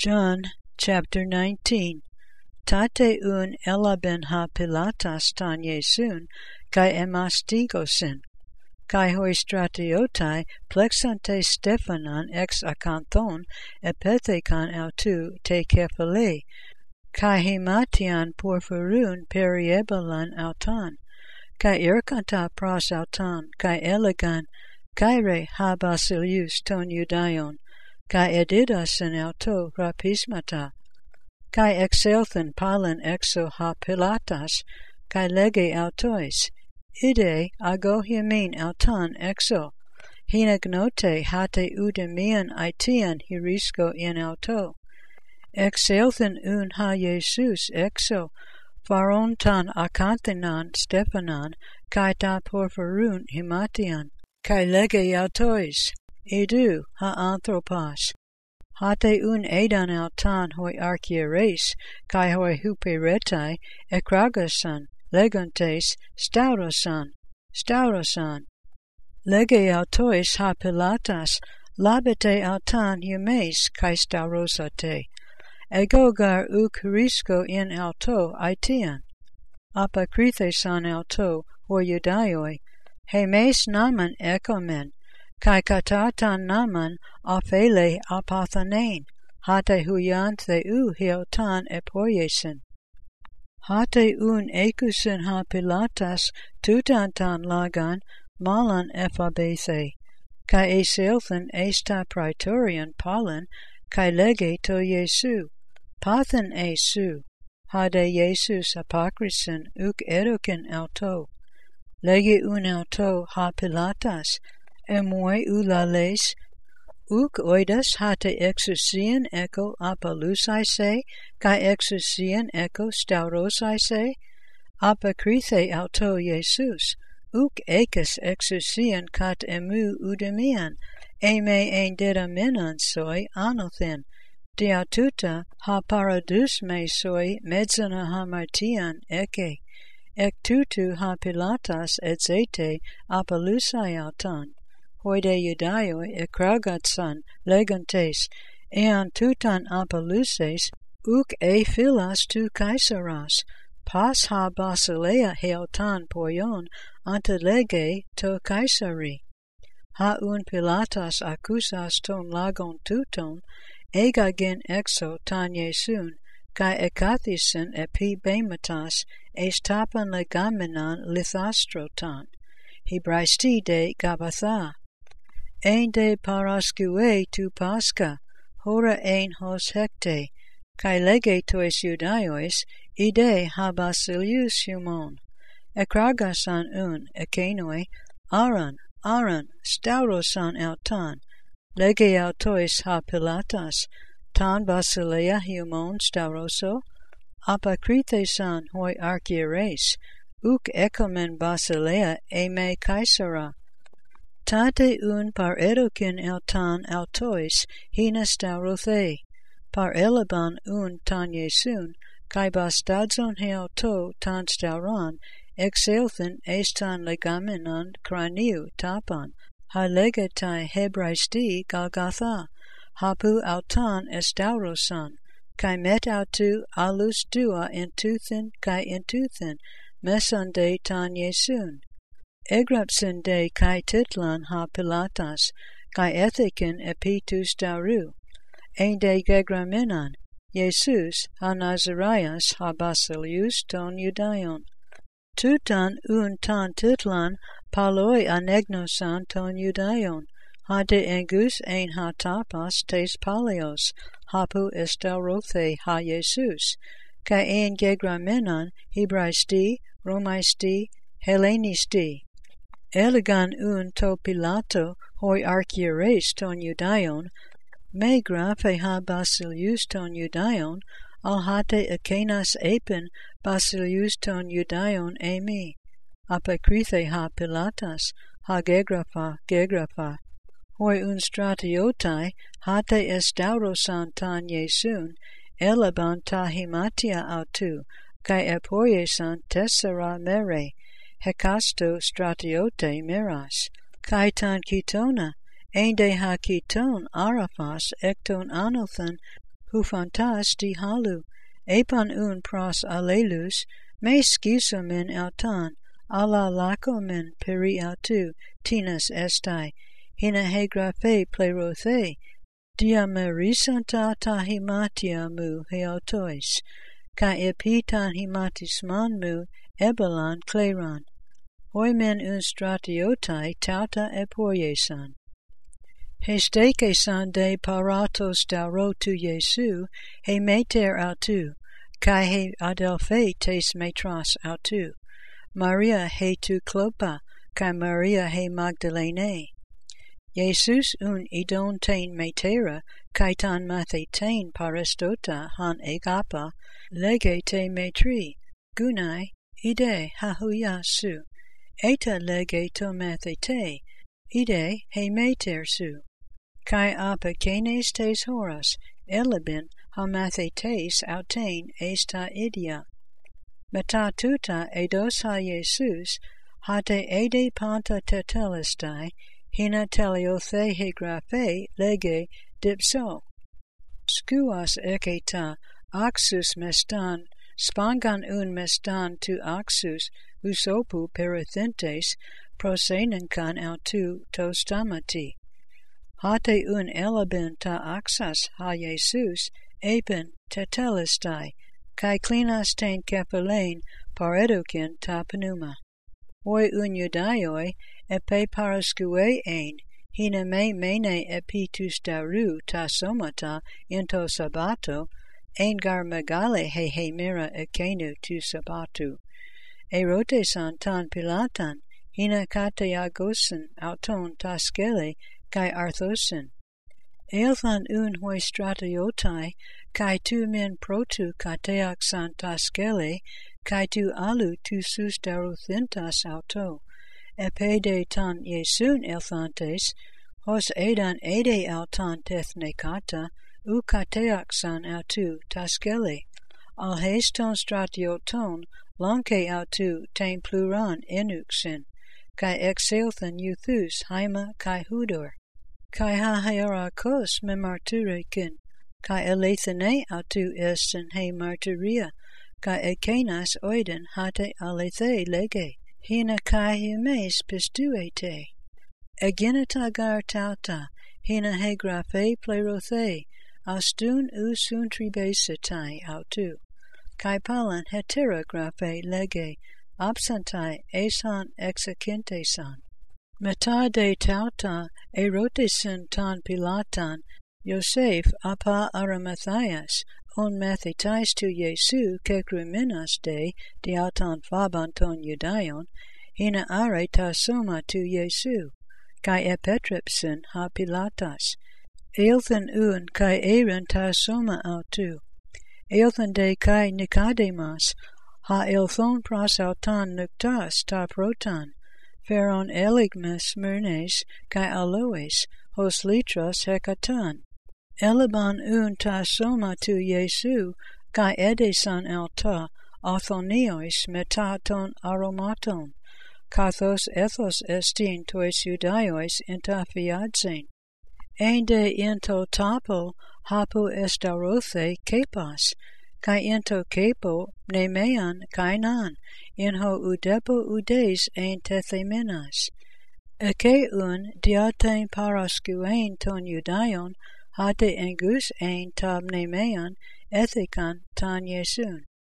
John chapter 19. Tate un elaben ha Pilatas tan Iesun, kai emastigosin, kai hoi stratiotai plexante Stephanon ex akanthon epethekan autou te kephale, kai hematian porphyroun periebalan autan, kai irkanta pros autan, kai elegan, kaire ha basilius ton Judaion, kai edidasin auto rapismata, kai exelthen palin exo ha Pilatas, kai lege autois, ide ago himin autan exo, hinagnote hate udemian aitian hirisco in auto, exelthen un ha Jesus exo, pharon tan akanthenan Stephanon, kai ta porphyroun hematian, kai lege autois, edu ha anthropos, hate un edan autan hoi archieres, kai hoi huperetai, ekragasan, legantes, staurosan, lege autois ha Pilatas, labete autan humes, kai staurosate, egogar ukrisco in auto aitian, apokrithesan auto, hoi Judaioi, hemes naman ekomen, kai katatan naman aphele apathanein, hate huyan theu hiotan epoiesen. Hate un ekusen ha Pilatas tutantan lagan malan ephabethe, kai eselthen esta praetorian palin, kai lege to Jesu, pathan esu, hade Jesus apocrisin uk edoken auto, lege un auto ha Pilatas, emoi ulales, uk oidas hate exousian echo apalusai se, kai exousian echo staurosai se, apokrithe auto Jesus, uk ekes exousian kat emu udemian, eme ein dedamenan soi anothen, diatuta ha paradus me soi medzana hamartian eke, ek tutu ha Pilatas et zete apalusai autan, hoide Judaioi ekragatsan legantes, ean tutan apaluses, uk philas tu Kaisaras, pas ha basileia heotan poion ante lege to Kaisari. Ha un Pilatas accusas ton lagon tuton, egagen exo tan Iesun, kai ekathisen epi bematas, estapan legamenan lithastrotan, hibraisti de Gabatha. Ein de paraskue tu pasca, hora ein hos hecte, kai lege tois Judaiois, ide ha basilius humon, ekragasan un, ekenoi, aran, staurosan autan, lege autois ha Pilatas, tan basileia humon stauroso, apokrithesan hoi archieres, uk ekomen basileia eme Kaisara, tate un par edokin autan autois hina staurothe, par eleban un tan Iesun, kai bastadzon heauto tan stauran, exelthen estan legamenan craniu tapan, ha legetai hebraisti Galgatha, hapu autan estaurosan, kai met autu alus dua intuthen kai intuthen, mesande tan Iesun. Egrapsin de kai titlan ha Pilatas, kai ethikin epitus dauru, ein de gegramenan, Jesus ha Nazarias ha basilius ton Judaion. Tutan un tan titlan paloi anegnosan ton Judaion, ha de engus ein ha tapas tes palios, hapu estaurothe ha Jesus, kai ein gegramenan Hebraisti, Romaisti, Hellenisti. Elegan un to Pilato hoi archieres ton Judaion, me graphe ha basilius ton Judaion, al hate ekenas epen basilius ton Judaion emi, apokrithe ha Pilatas, ha gegrapha, hoi un stratiotai hate estaurosan tan Iesun, eleban ta hematia autu, kai epoiesan tessera mere, hekasto stratiote miras, kai tan ketona, ein de ha keton araphos ekton anothen hufantas di halu, epan un pros alelus, me schisomen autan, ala lacomen peri autu, tinas estai, hina hegraphe plerothe, diamerisanta tahimatia mu heautois, ka epitan himatisman mu ebelan kleran, hoimen un stratiotai tauta epoiesan. Hestekesan de paratos dauro tu Jesu, he meter autu, kai he adelphe tes metras autu, Maria he tu clopa, kai Maria he Magdalene. Jesus un idon tain metera, kai tan mathe tain parestota han egapa, lege te metri, gunai, ide hahuya su, eta lege to mathe te, ide he meter su. Kai apa kenes tes horas, elebin ha mathe tes autain esta idia. Meta tuta edos ha Jesus, hate ede panta tetelestai, hina teleothe hegraphe lege dipso. Skuas eketa, axus mestan, spangan un mestan tu axus, usopu perithintes, prosenenkan autu tostamati. Hate un elabin ta axas ha Jesus, epen tetelestai, kai klinas ten kepelein paredokin ta pneuma. Hoi un judaioi, epe paraskue ein, hina me mene epitus daru ta somata into sabato, ein gar megale he mira ekenu tu sabatu. Erotesan tan pilatan, hina kateagosen auton ta skele kai arthosen. Eilthan un hoi stratiotai, kai tu men protu kateaxan ta skele, kai tu alu tu sus daruthintas auto. Epede tan Jesun elthantes, hos edan ede autan tethnekata, u kateaxan autu taskele, al heston stratioton, lonke autu ten pluran enuxin, kai exelthan euthus haima kai hudor, kai ha hierakos me marturekin, kai elethene autu esten he martyria, kai ekenas oiden hate alethe lege, hina kai humes pistuete. Eginata gar tauta, hina hegraphe plerothe, astun usun tribesetai autu, kai palan heterographe lege, absentai esan execintesan. Meta de tauta erotisen tan pilatan, Yosef apa Arimathaias, on methetais tu Jesu kekruminas de diautan fabanton judaion, hina are ta soma tu Jesu, kai epetripsin ha pilatas, eilthan un kai eren ta soma autu, eilthan de kai Nicodemas, ha eilthon pras autan nuktas ta protan, feron eligmes myrnes kai aloes, hos litros hekatan. Eleban un ta soma tu Jesu, kai edesan alta, authonios meta ton aromaton, kathos ethos estin tois judaios intafiadsen. Ende into tapo hapu estarothe kepas, kai into kepo nemean kainan, inho udepo udes ein tethemenas. Eke un diaten paraskuein ton judaion, hate engus ein tab nemean ethikan tan Jesun.